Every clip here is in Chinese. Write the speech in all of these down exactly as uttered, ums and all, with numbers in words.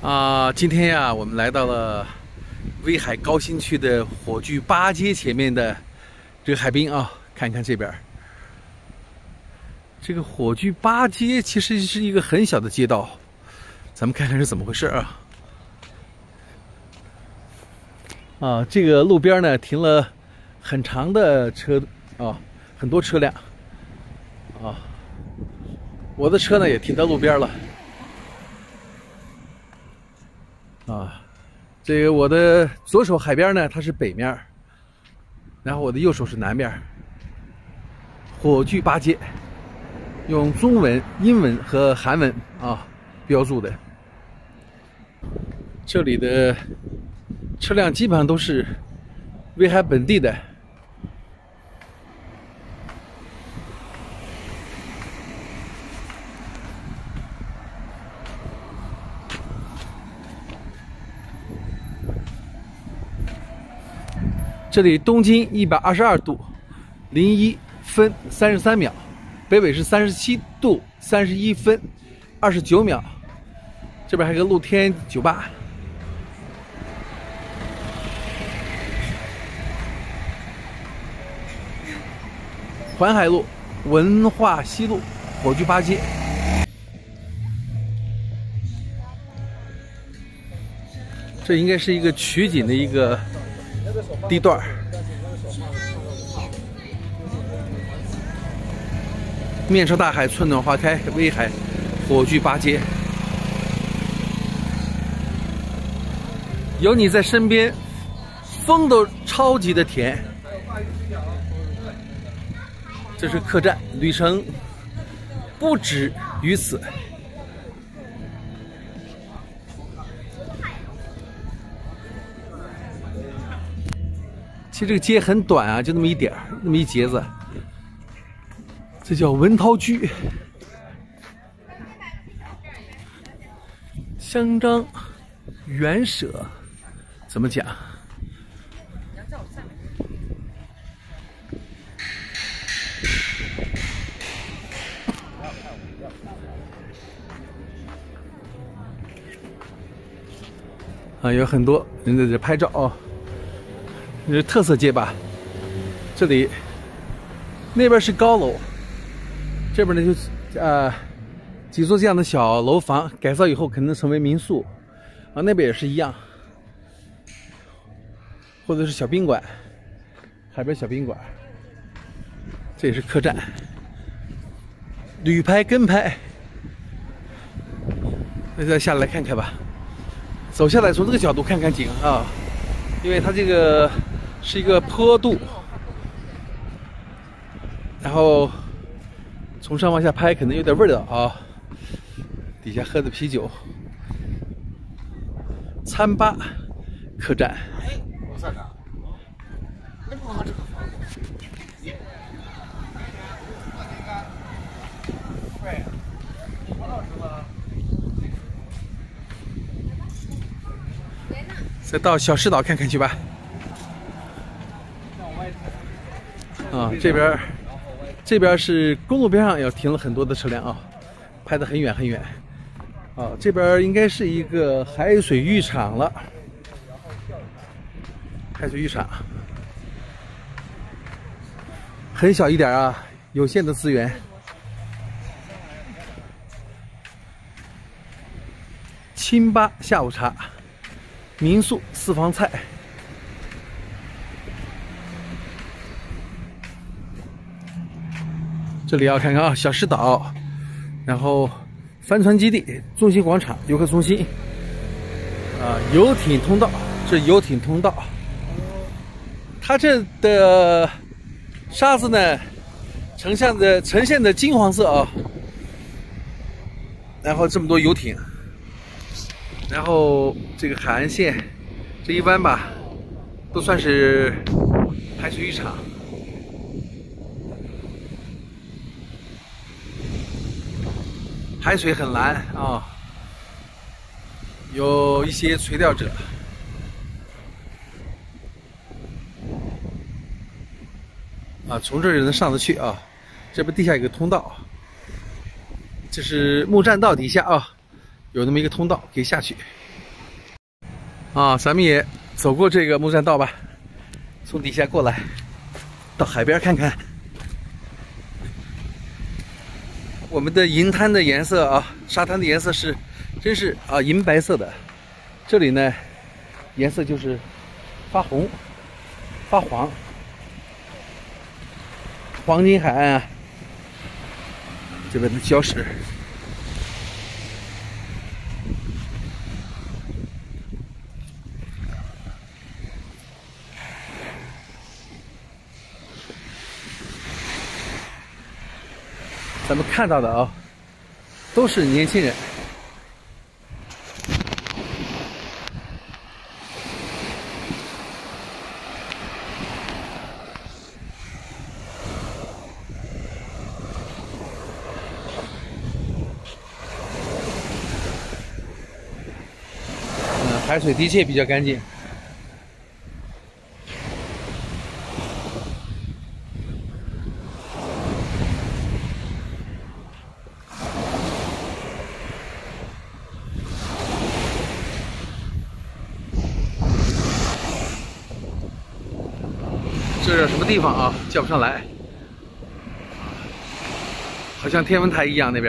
啊，今天呀，我们来到了威海高新区的火炬八街前面的这个海滨啊，看看这边。这个火炬八街其实是一个很小的街道，咱们看看是怎么回事啊。啊，这个路边呢停了很长的车啊，很多车辆啊，我的车呢也停在路边了。 啊，这个我的左手海边呢，它是北面，然后我的右手是南面。火炬八街，用中文、英文和韩文啊标注的。这里的车辆基本上都是威海本地的。 这里东经一百二十二度零一分三十三秒，北纬是三十七度三十一分二十九秒。这边还有个露天酒吧。环海路文化西路火炬八街。这应该是一个取景的一个 地段儿，面朝大海，春暖花开，威海火炬八街，有你在身边，风都超级的甜。这是客栈，旅程不止于此。 其实这个街很短啊，就那么一点儿，那么一截子。这叫文涛居，香樟园舍，怎么讲？啊，有很多人在这拍照啊。 这是特色街吧？这里那边是高楼，这边呢就呃几座这样的小楼房，改造以后可能成为民宿啊。那边也是一样，或者是小宾馆，海边小宾馆。这也是客栈，旅拍跟拍。那再下来看看吧，走下来从这个角度看看景啊，因为它这个 是一个坡度，然后从上往下拍，可能有点味道啊。底下喝的啤酒，餐吧客栈。再到小石岛看看去吧。 啊，这边这边是公路边上，要停了很多的车辆啊，拍得很远很远。啊，这边应该是一个海水浴场了，海水浴场很小一点啊，有限的资源。清吧下午茶，民宿私房菜。 这里要看看啊，小石岛，然后帆船基地、中心广场、游客中心，啊，游艇通道，这游艇通道，它这的沙子呢，呈现的呈现的金黄色啊，然后这么多游艇，然后这个海岸线这一弯吧，都算是海水浴场。 海水很蓝啊，有一些垂钓者。啊，从这儿能上得去啊。这边地下有个通道，这是木栈道底下啊，有那么一个通道可以下去。 啊，咱们也走过这个木栈道吧，从底下过来，到海边看看。我们的银滩的颜色啊，沙滩的颜色是，真是啊银白色的。这里呢，颜色就是发红、发黄，黄金海岸啊，这边的礁石。咱们看到的啊，都是年轻人。嗯，海水的确比较干净。这是什么地方啊？叫不上来，好像天文台一样那边。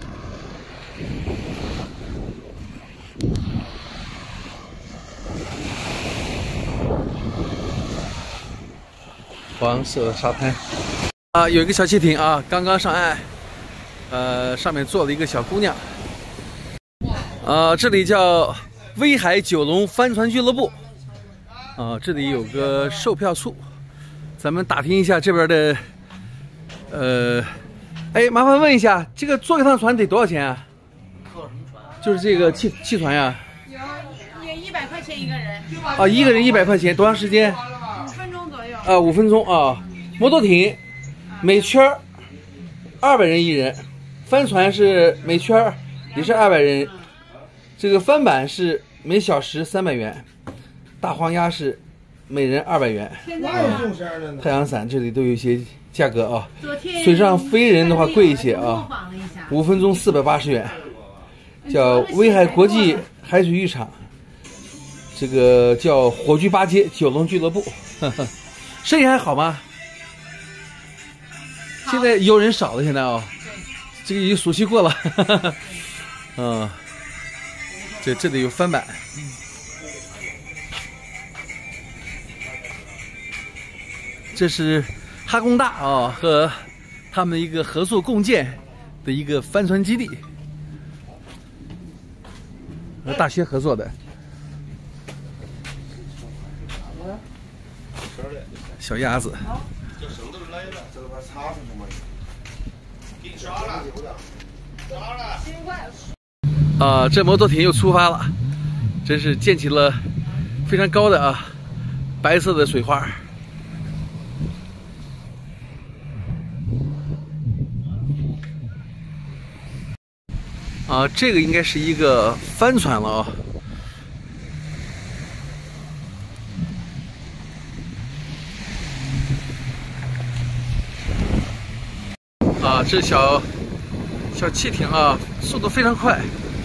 黄色沙滩啊，有一个小汽艇啊，刚刚上岸，呃，上面坐了一个小姑娘。啊，这里叫威海九龙帆船俱乐部。啊，这里有个售票处。咱们打听一下这边的，呃，哎，麻烦问一下，这个坐一趟船得多少钱啊？坐什么船？就是这个汽汽船呀。 有，也一百块钱一个人。 啊，一个人一百块钱，多长时间？ 五分钟左右。 啊，五分钟啊。摩托艇每圈二百人一人，帆船是每圈也是二百人，这个帆板是每小时三百元，大黄鸭是每人二百元。嗯、太阳伞这里都有一些价格啊。水上飞人的话贵一些啊，五分钟四百八十元。叫威海国际海水浴场，这个叫火炬八街九龙俱乐部。呵呵，生意还好吗？现在游人少了，现在哦，这个已经暑期过了。嗯，这这里有帆板。这是哈工大啊、哦、和他们一个合作共建的一个帆船基地，和大学合作的。小鸭子。啊，这摩托艇又出发了，真是溅起了非常高的啊白色的水花。啊，这个应该是一个帆船了啊。啊，这小小汽艇啊，速度非常快。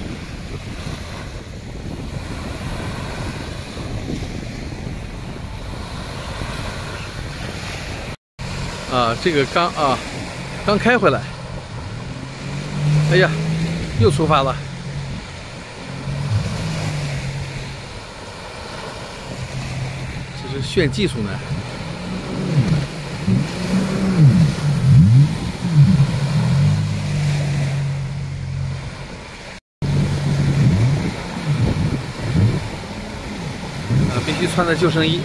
啊，这个刚啊，刚开回来。哎呀，又出发了。这是炫技术呢。啊，必须穿着救生衣。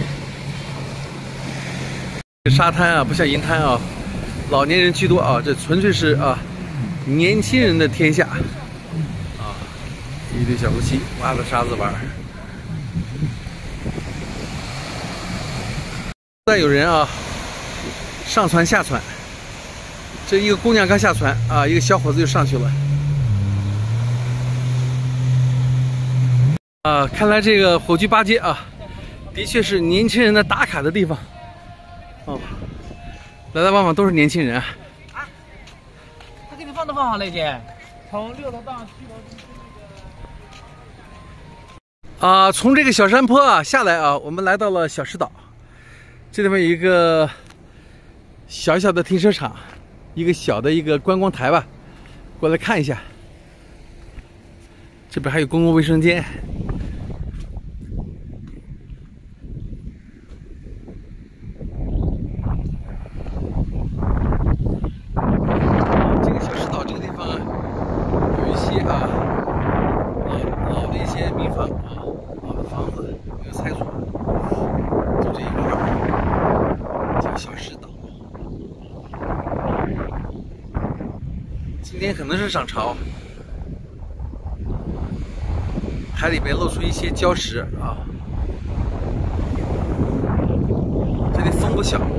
沙滩啊，不像银滩啊，老年人居多啊，这纯粹是啊。年轻人的天下啊！一堆小夫妻挖着沙子玩。再有人啊，上船下船。这一个姑娘刚下船啊，一个小伙子就上去了。啊，看来这个火炬八街啊，的确是年轻人的打卡的地方。哦，来来往往都是年轻人啊。 放都放好了，姐。从六楼到七楼。 啊，从这个小山坡啊下来啊，我们来到了小石岛。这地方有一个小小的停车场，一个小的一个观光台吧，过来看一下。这边还有公共卫生间。这个小石岛这个地方啊，有一些啊老老的一些民房啊，老的房子没有拆除，就这一块儿叫小石岛。今天可能是涨潮。海里边露出一些礁石啊，这里风不小。